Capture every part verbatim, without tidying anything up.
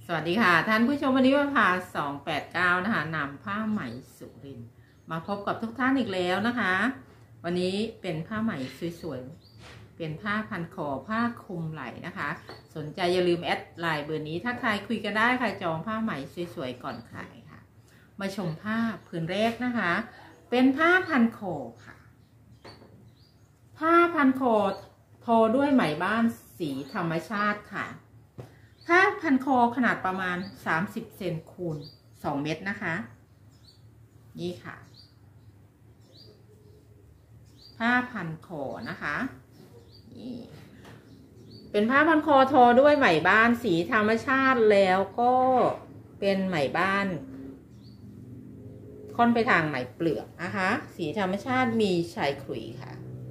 สวัสดีค่ะท่านผู้ชมวันนี้ว่าพาสองแปดเก้านะคะนำผ้าไหมสุรินทร์มาพบกับทุกท่านอีกแล้วนะคะวันนี้เป็นผ้าไหมสวยๆเป็นผ้าพันคอผ้าคลุมไหล่นะคะสนใจอย่าลืมแอดไลน์เบอร์นี้ถ้าใครคุยกันได้ใครจองผ้าไหมสวยๆก่อนขายค่ะมาชมผ้าผืนแรกนะคะเป็นผ้าพันคอค่ะผ้าพันคอทอด้วยไหมบ้านสีธรรมชาติค่ะผ้าพันคอขนาดประมาณสามสิบเซนคูณสองเมตรนะคะนี่ค่ะผ้าพันคอนะคะนี่เป็นผ้าพันคอทอด้วยไหมบ้านสีธรรมชาติแล้วก็เป็นไหมบ้านค่อนไปทางไหมเปลือกนะคะสีธรรมชาติมีชายขลุยค่ะ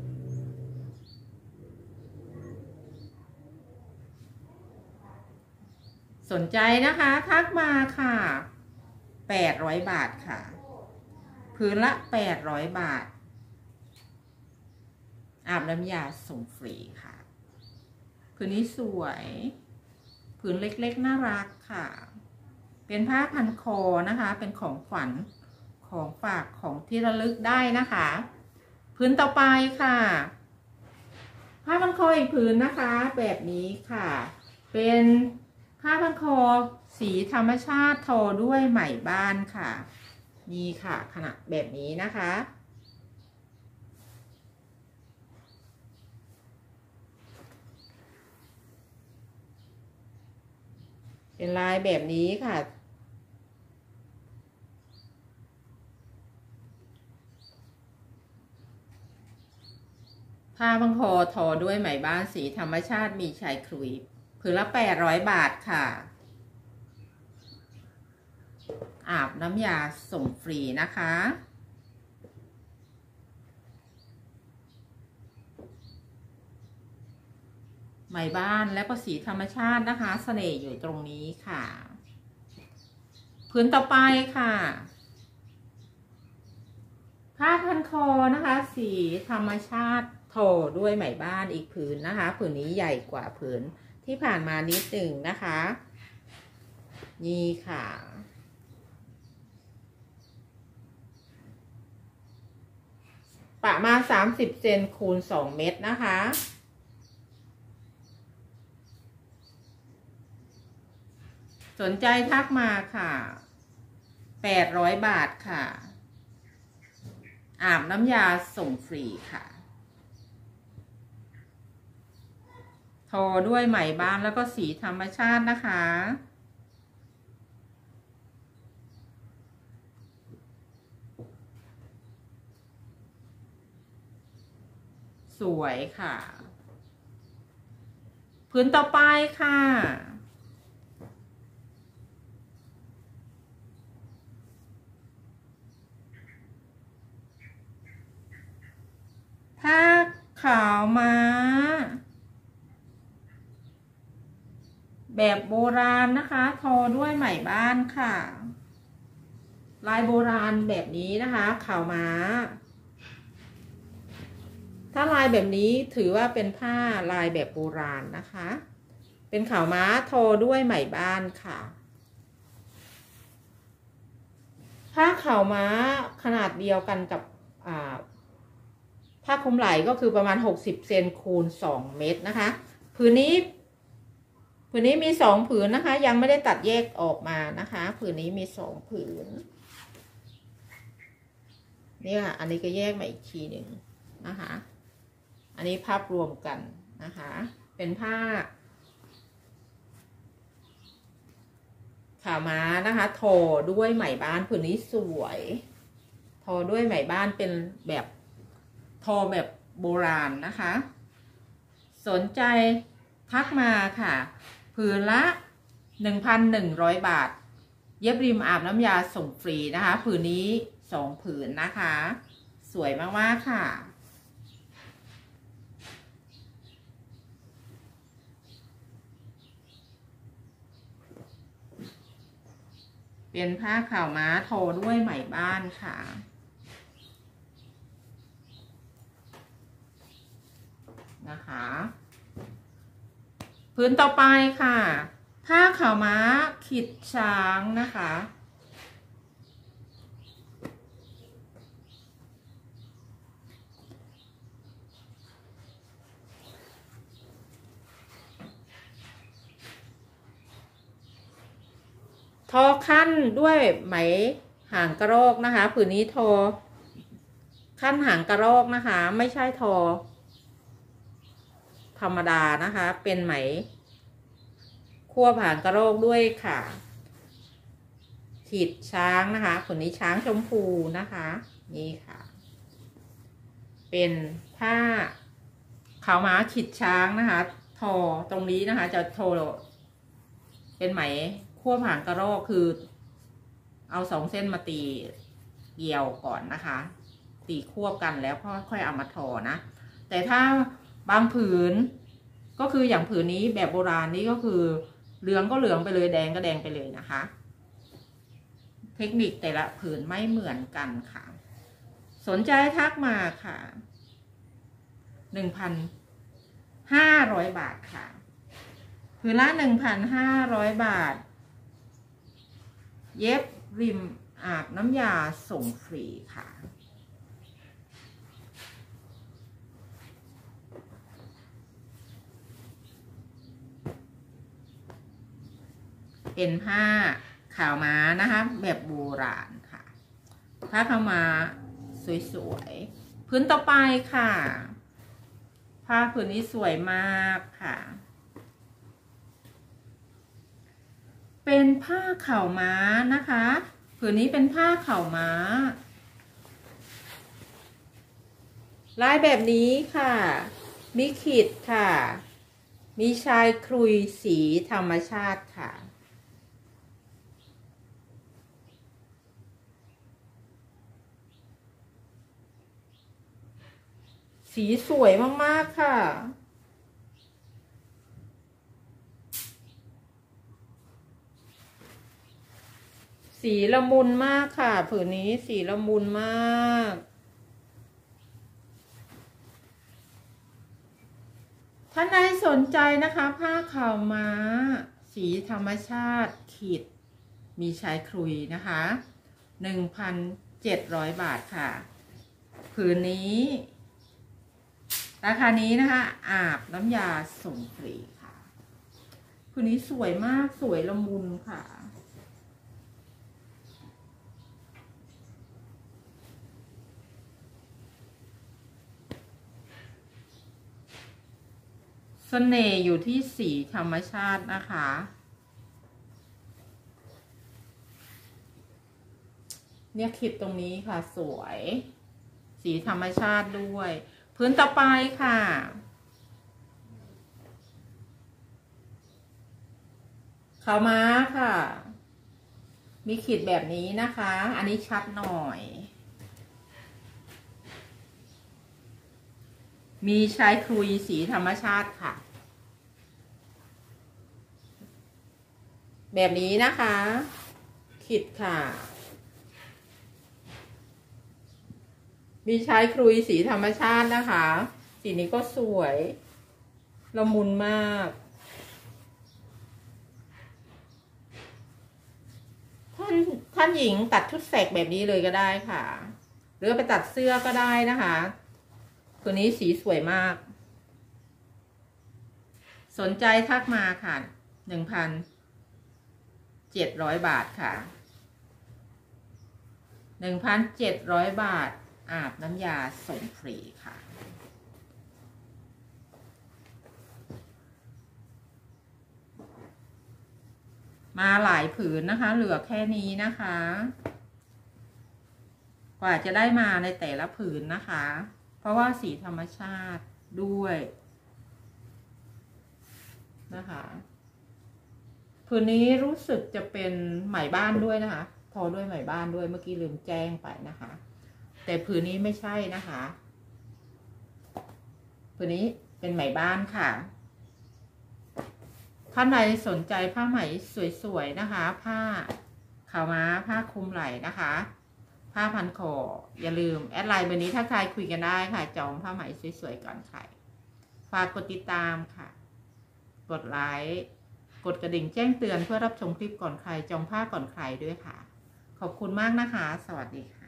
สนใจนะคะทักมาค่ะแปดร้อยบาทค่ะพื้นละแปดร้อยบาทอาบน้ำยาส่งฟรีค่ะพื้นนี้สวยพื้นเล็กๆน่ารักค่ะเป็นผ้าพันคอนะคะเป็นของขวัญของฝากของที่ระลึกได้นะคะพื้นต่อไปค่ะผ้าพันคออีกพื้นนะคะแบบนี้ค่ะเป็นผ้าพันคอสีธรรมชาติทอด้วยไหมบ้านค่ะนี่ค่ะขนาดแบบนี้นะคะเป็นลายแบบนี้ค่ะผ้าพันคอทอด้วยไหมบ้านสีธรรมชาติมีชายขลุยผืนละแปดร้อยบาทค่ะอาบน้ำยาส่งฟรีนะคะไหมบ้านและก็สีธรรมชาตินะคะเสน่ห์อยู่ตรงนี้ค่ะผืนต่อไปค่ะผ้าพันคอนะคะสีธรรมชาติทอด้วยไหมบ้านอีกผืนนะคะผืนนี้ใหญ่กว่าผืนที่ผ่านมานิดหนึ่งนะคะนี่ค่ะประมาณสามสิบเซนคูณสองเมตรนะคะสนใจทักมาค่ะแปดร้อยบาทค่ะอาบน้ำยาส่งฟรีค่ะทอด้วยไหมบ้านแล้วก็สีธรรมชาตินะคะสวยค่ะพื้นต่อไปค่ะผ้าขาวม้าแบบโบราณนะคะทอด้วยไหมบ้านค่ะลายโบราณแบบนี้นะคะขาวม้าถ้าลายแบบนี้ถือว่าเป็นผ้าลายแบบโบราณนะคะเป็นขาวม้าทอด้วยไหมบ้านค่ะผ้าขาวม้าขนาดเดียวกันกับอ่าผ้าคลุมไหล่ก็คือประมาณหกสิบเซนคูณสองเมตรนะคะผืนนี้ผืนนี้มีสองผืนนะคะยังไม่ได้ตัดแยกออกมานะคะผืนนี้มีสองผืนนี่ค่ะอันนี้ก็แยกมาอีกทีหนึ่งนะคะอันนี้ภาพรวมกันนะคะเป็นผ้าขาวม้านะคะทอด้วยไหมบ้านผืนนี้สวยทอด้วยไหมบ้านเป็นแบบทอแบบโบราณนะคะสนใจทักมาค่ะผืนละ หนึ่งพันหนึ่งร้อย บาทเย็บริมอาบน้ำยาส่งฟรีนะคะผืนนี้สองผืนนะคะสวยมากๆค่ะเป็นผ้าขาวม้าทอด้วยไหมบ้านค่ะนะคะผืนต่อไปค่ะผ้าขาวม้าขีดช้างนะคะทอขั้นด้วยไหมหางกระรอกนะคะผืนนี้ทอขั้นหางกระรอกนะคะไม่ใช่ทอธรรมดานะคะเป็นไหมควบหางกระรอกด้วยค่ะขีดช้างนะคะผืนนี้ช้างชมพูนะคะนี่ค่ะเป็นผ้าขาวม้าขีดช้างนะคะทอตรงนี้นะคะจะทอเป็นไหมควบหางกระรอกคือเอาสองเส้นมาตีเกี่ยวก่อนนะคะตีควบกันแล้วค่อยเอามาทอนะแต่ถ้าบางผืนก็คืออย่างผืนนี้แบบโบราณนี้ก็คือเหลืองก็เหลืองไปเลยแดงก็แดงไปเลยนะคะเทคนิคแต่ละผืนไม่เหมือนกันค่ะสนใจทักมาค่ะหนึ่งพันห้าร้อยบาทค่ะผืนละหนึ่งพันห้าร้อยบาทเย็บริมอาบน้ำยาส่งฟรีค่ะเป็นผ้าขาวม้านะคะแบบโบราณค่ะผ้าขาวม้าสวยๆพื้นต่อไปค่ะผ้าผืนนี้สวยมากค่ะเป็นผ้าขาวม้านะคะผืนนี้เป็นผ้าขาวม้าลายแบบนี้ค่ะมีขีดค่ะมีชายครุยสีธรรมชาติค่ะสีสวยมากๆค่ะสีละมุนมากค่ะผืนนี้สีละมุนมากท่านใดสนใจนะคะผ้าขาวม้าสีธรรมชาติขีดมีชายครุยนะคะ หนึ่งพันเจ็ดร้อย บาทค่ะผืนนี้ราคานี้นะคะอาบน้ำยาส่งฟรีค่ะผืนนี้สวยมากสวยละมุนค่ะเสน่ห์อยู่ที่สีธรรมชาตินะคะเนี่ยคลิปตรงนี้ค่ะสวยสีธรรมชาติด้วยพื้นต่อไปค่ะขาวม้าค่ะมีขีดแบบนี้นะคะอันนี้ชัดหน่อยมีชายครุยสีธรรมชาติค่ะแบบนี้นะคะขีดค่ะมีชายครุยสีธรรมชาตินะคะสีนี้ก็สวยละมุนมากท่านท่านหญิงตัดชุดแสกแบบนี้เลยก็ได้ค่ะหรือไปตัดเสื้อก็ได้นะคะตัวนี้สีสวยมากสนใจทักมาค่ะหนึ่งพันเจ็ดร้อยบาทค่ะหนึ่งพันเจ็ดร้อยบาทอาบน้ำยาส่งฟรีค่ะมาหลายผืนนะคะเหลือแค่นี้นะคะกว่าจะได้มาในแต่ละผืนนะคะเพราะว่าสีธรรมชาติด้วยนะคะผืนนี้รู้สึกจะเป็นไหมบ้านด้วยนะคะทอด้วยไหมบ้านด้วยเมื่อกี้ลืมแจ้งไปนะคะแต่ผืนนี้ไม่ใช่นะคะผืนนี้เป็นไหมบ้านค่ะท่านใดสนใจผ้าไหมสวยๆนะคะผ้าขาวม้าผ้าคลุมไหล่นะคะผ้าพันคออย่าลืมแอดไลน์เบอร์นี้ถ้าใครคุยกันได้ค่ะจองผ้าไหมสวยๆก่อนใครฝากกดติดตามค่ะกดไลค์กดกระดิ่งแจ้งเตือนเพื่อรับชมคลิปก่อนใครจองผ้าก่อนใครด้วยค่ะขอบคุณมากนะคะสวัสดีค่ะ